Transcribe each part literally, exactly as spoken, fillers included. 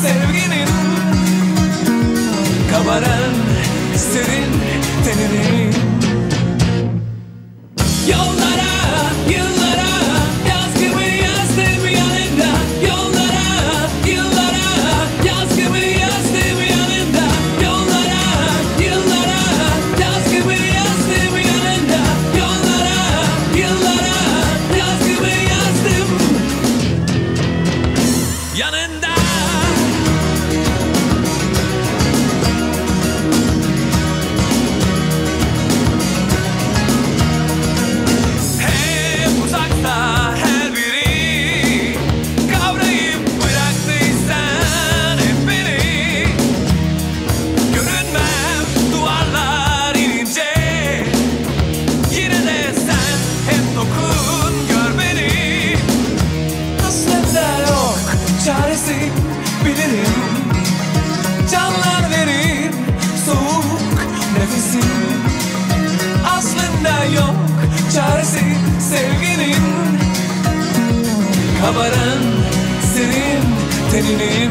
sevginin, kabaran serin teninin. Yollara, yıllara, yaz gibi yazdım yanında. Yollara, yıllara, yaz gibi yazdım yanında. Yollara, yıllara, yaz gibi yazdım yanında. Yollara, yıllara, yaz gibi yazdım yanında. Çaresi bilirim, canlar verir soğuk nefesin. Aslında yok çaresi sevginin, kabaran serin teninin.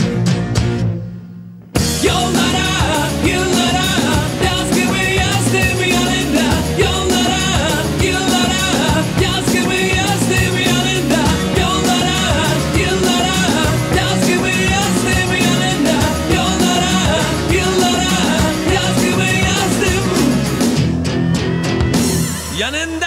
Yollara, yıllara, yaz gibi yazdım yanında. Yollara, yıllara, yaz gibi yazdım yanında. Yollara, yıllara, yaz gibi yazdım yanında. Yollara, yıllara, yaz gibi yazdım yanında.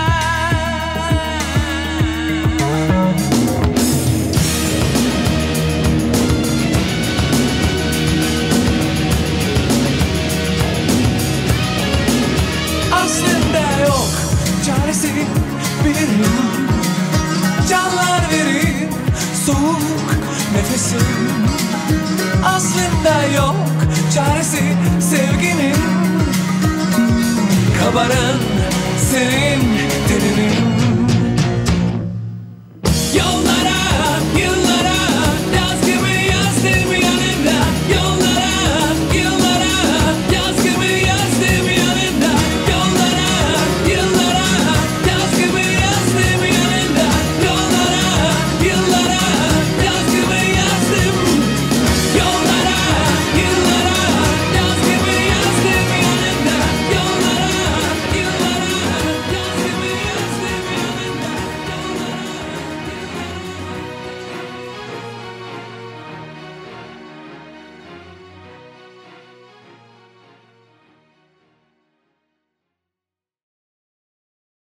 Aslında yok çaresi bilirim, canlar verir soğuk nefesin. Aslında yok çaresi sevginin, kabaran serin